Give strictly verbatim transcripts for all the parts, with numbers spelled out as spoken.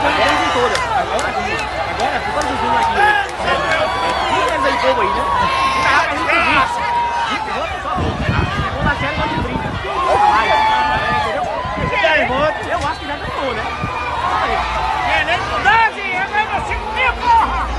em todas. Agora, agora, ficou dizendo aqui. Quem é esse povo aí, né? Tá a gente viu. vinte votos só vinte. Vou na série, vamos de trinta. Entendeu? Eu acho que já ganhou, né? É, nem doze, é mesmo cinco mil, porra!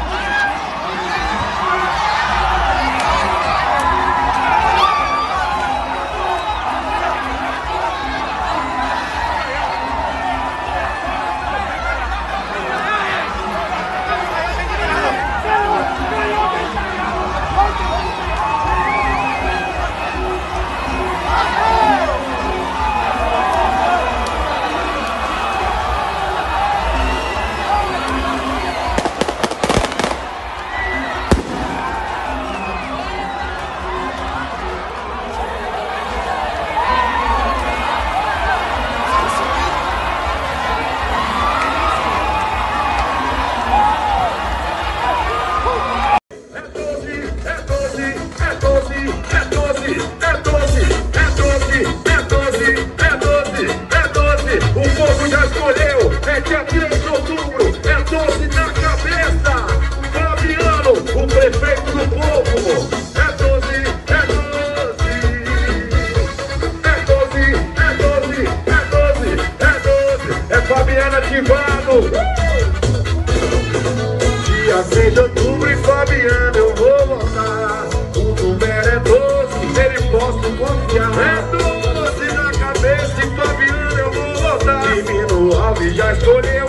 Dia seis de outubro em Fabiano eu vou votar. O número é doze, nele posso confiar. É doze na cabeça em Fabiano eu vou votar. Divino Alves já escolheu.